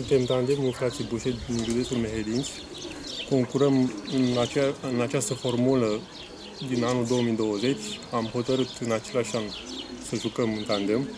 Suntem tandemul frații Bușet din județul Mehedinți. Concurăm în această formulă din anul 2020. Am hotărât în același an să jucăm în tandem.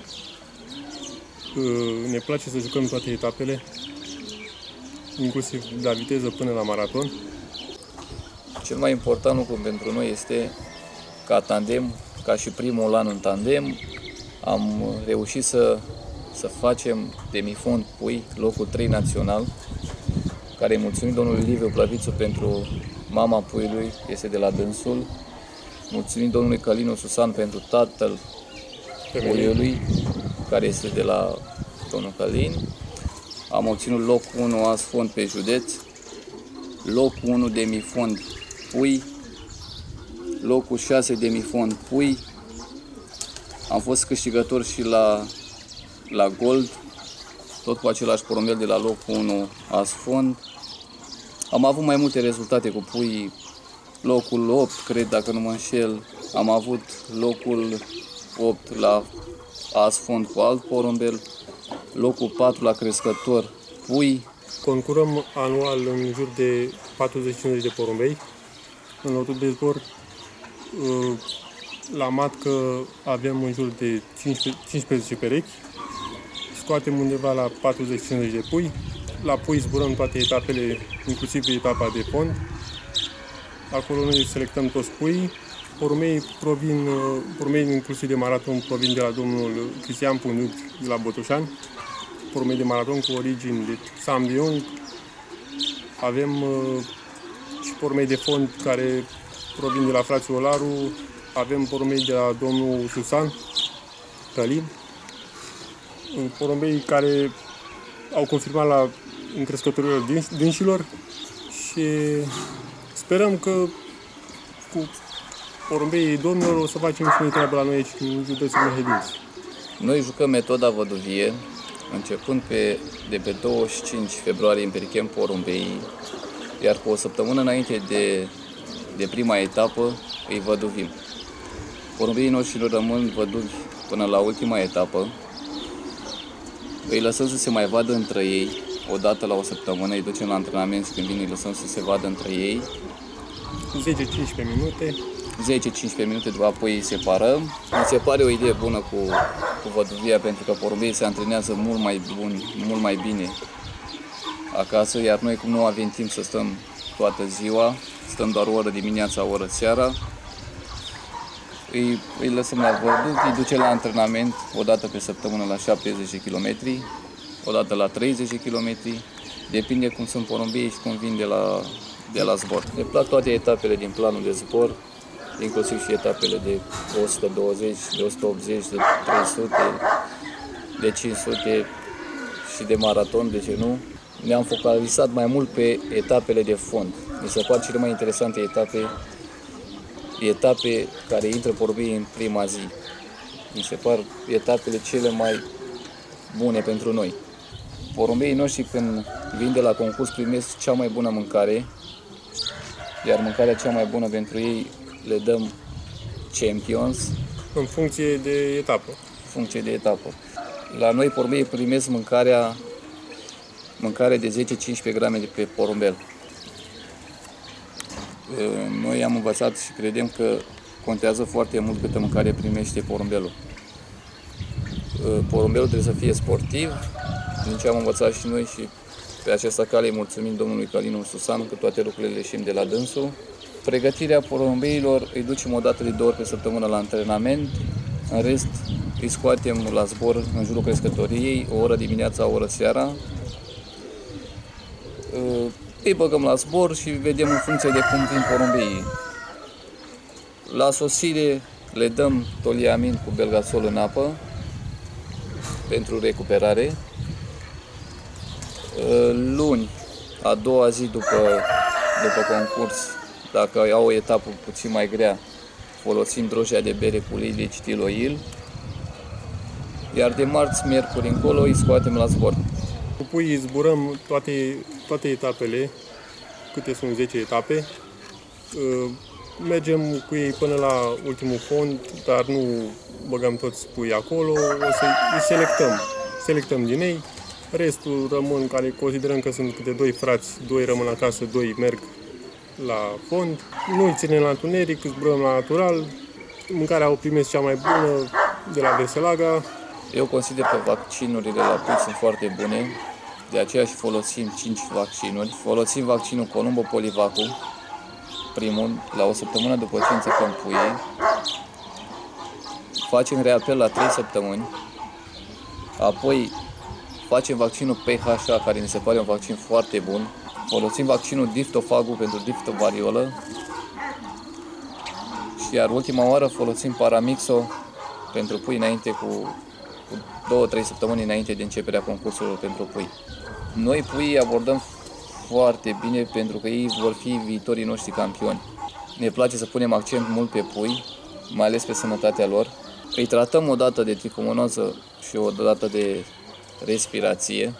Ne place să jucăm toate etapele, inclusiv de la viteză până la maraton. Cel mai important lucru pentru noi este ca tandem, ca și primul an în tandem, am reușit să facem demifond pui, locul 3 național, care îi mulțumim domnului Liviu Plăvițu pentru mama puiului, este de la dânsul. Mulțumim domnului Călinu Susan pentru tatăl puiului, care este de la domnul Călin. Am obținut locul 1 asfond pe județ, locul 1 demifond pui, locul 6 demifond pui. Am fost câștigător și la Gold, tot cu același porumbel de la locul 1 asfond. Am avut mai multe rezultate cu pui, locul 8, cred, dacă nu mă înșel. Am avut locul 8 la asfond cu alt porumbel, locul 4 la crescător pui. Concurăm anual în jur de 40-50 de porumbei. În lotul de zbor, la matcă avem în jur de 15 perechi. Scoatem undeva la 40-50 de pui. La pui zburăm toate etapele, inclusiv etapa de fond. Acolo noi selectăm toți puii. Porumbei inclusiv de maraton provin de la domnul Cristian Punduc de la Botoșani. Porumbei de maraton cu origini de Sambiung. Avem și porumbei de fond care provin de la frații Olaru. Avem porumbei de la domnul Susan Călin. Porumbei care au confirmat la încrescătorilor dânșilor și sperăm că cu porumbeii domnilor o să facem și noi treabă la noi aici în județul Mehedinți. Noi jucăm metoda văduvie, începând de pe 25 februarie în Perichem porumbeii, iar cu o săptămână înainte de prima etapă îi văduvim. Porumbeii noștri rămân văduvi până la ultima etapă. Îi lăsăm să se mai vadă între ei, o dată la o săptămână, îi ducem la antrenament și când vin îi lăsăm să se vadă între ei. 10-15 minute. 10-15 minute, după apoi îi separăm. Mi se pare o idee bună cu văduvia, pentru că porumbeii se antrenează mult mai bine acasă, iar noi, cum nu avem timp să stăm toată ziua, stăm doar o oră dimineața, o oră seara, îi lăsăm la văduv, îi duce la antrenament o dată pe săptămână la 70 de km, o dată la 30 de km, depinde cum sunt porumbeii și cum vin de la zbor. Ne plac toate etapele din planul de zbor, inclusiv și etapele de 120, de 180, de 300, de 500 și de maraton, de ce nu? Ne-am focalizat mai mult pe etapele de fond. Mi se par cele mai interesante etape care intră porumbeii în prima zi. Mi se par etapele cele mai bune pentru noi. Porumbeii noștri, când vin de la concurs, primesc cea mai bună mâncare, iar mâncarea cea mai bună pentru ei le dăm Champions. În funcție de etapă. La noi porumbeii primesc mâncare de 10-15 grame de pe porumbel. Noi am învățat și credem că contează foarte mult câtă mâncare primește porumbelul. Porumbelul trebuie să fie sportiv, din ce am învățat și noi, și pe această cale îi mulțumim domnului Călinu Susan că toate lucrurile le știm de la dânsul. Pregătirea porumbeilor îi ducem o dată de 2 ori pe săptămână la antrenament, în rest îi scoatem la zbor în jurul crescătoriei, o oră dimineața, o oră seara. Îi băgăm la zbor și vedem în funcție de cum vin porumbeii. La sosire le dăm toliamin cu belgasol în apă pentru recuperare. Luni, a doua zi după concurs, dacă au o etapă puțin mai grea, folosim drojdea de bere cu ulei de citiloil, iar de marți, miercuri încolo îi scoatem la zbor. Cu puii zburăm toate etapele, câte sunt 10 etape. Mergem cu ei până la ultimul fond, dar nu băgăm toți puii acolo, o să îi selectăm din ei. Restul rămân, care considerăm că sunt câte 2 frați, 2 rămân acasă, 2 merg la fond. Nu îi ținem la întuneric, zburăm la natural. Mâncarea o primesc cea mai bună de la Veselaga. Eu consider că vaccinurile la pui sunt foarte bune, de aceea și folosim 5 vaccinuri. Folosim vaccinul Columbo Polivacu, primul, la o săptămână după ce înțepăm puii. Facem reapel la 3 săptămâni. Apoi facem vaccinul PHA, care mi se pare un vaccin foarte bun. Folosim vaccinul Diftofagu pentru diftovariolă. Și iar ultima oară folosim Paramixo pentru pui înainte cu 2-3 săptămâni înainte de începerea concursurilor pentru pui. Noi puii abordăm foarte bine pentru că ei vor fi viitorii noștri campioni. Ne place să punem accent mult pe pui, mai ales pe sănătatea lor. Îi tratăm o dată de tricomonoză și o dată de respirație.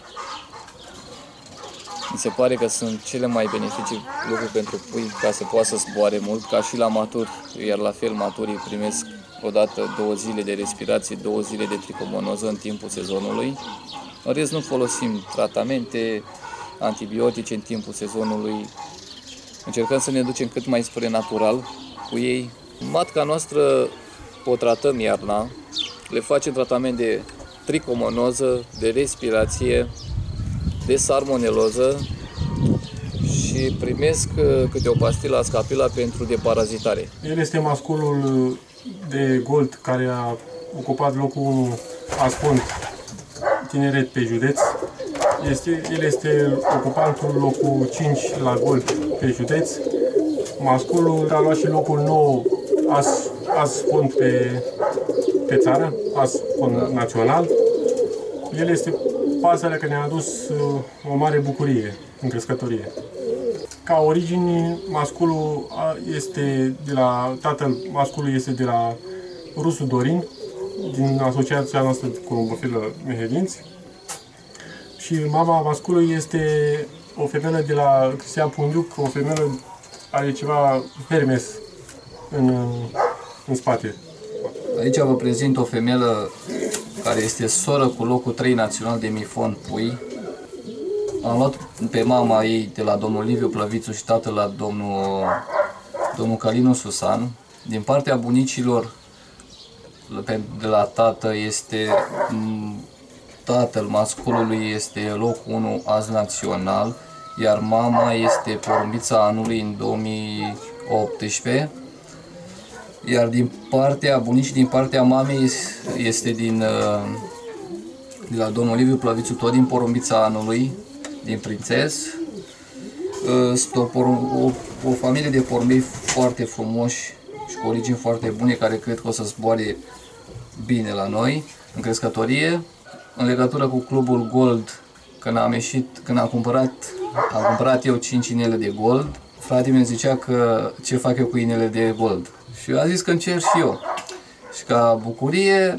Mi se pare că sunt cele mai beneficii lucruri pentru pui ca să poată să zboare mult, ca și la maturi, iar la fel maturii primesc o dată 2 zile de respirație, 2 zile de tricomonoză în timpul sezonului. În rest nu folosim tratamente antibiotice în timpul sezonului. Încercăm să ne ducem cât mai spre natural cu ei. Matca noastră o tratăm iarna, le facem tratament de tricomonoză, de respirație, de salmoneloză și primesc câte o pastilă ascapila pentru deparazitare. El este masculul de Gold care a ocupat locul 1 Asfund Tineret pe județ. El este ocupantul locul 5 la Gold pe județ. Masculul a luat și locul 9 Asfund pe țară, Asfund național. El este pasărea care ne-a adus o mare bucurie în crescătorie. Ca origini, masculul este de la, tatăl masculului este de la Rusu Dorin, din asociația noastră Columbofilă Mehedinți. Și mama masculului este o femeie de la Cristian Punduc, o femeie are ceva Hermes în spate. Aici vă prezint o femelă care este soră cu locul 3 național de mifon pui. Am luat pe mama ei de la domnul Liviu Plăvițu și tatăl la domnul Calinu Susan. Din partea bunicilor, de la tată, este tatăl masculului este locul 1 azi național, iar mama este porumbița anului în 2018. Iar din partea bunicii, din partea mamei, este de la domnul Liviu Plăvițu, tot din porumbița anului, din Prințes. Este o familie de porumbei foarte frumoși și cu origini foarte bune, care cred că o să zboare bine la noi, în crescătorie. În legătură cu clubul Gold, când am cumpărat eu 5 inele de Gold, fratele meu zicea că ce fac eu cu inele de Gold. Și eu am zis că încerc și eu. Și ca bucurie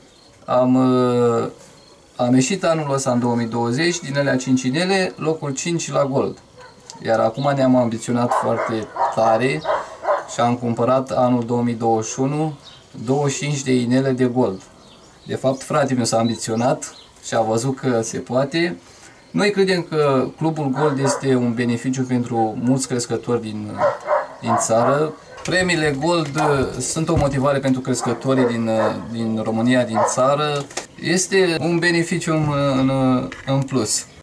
am ieșit anul ăsta în 2020 din alea 5 inele, locul 5 la Gold. Iar acum ne-am ambiționat foarte tare și am cumpărat anul 2021 25 de inele de Gold. De fapt, fratele meu s-a ambiționat și a văzut că se poate. Noi credem că clubul Gold este un beneficiu pentru mulți crescători din țară. Premiile Gold sunt o motivare pentru crescătorii din România, din țară. Este un beneficiu în plus.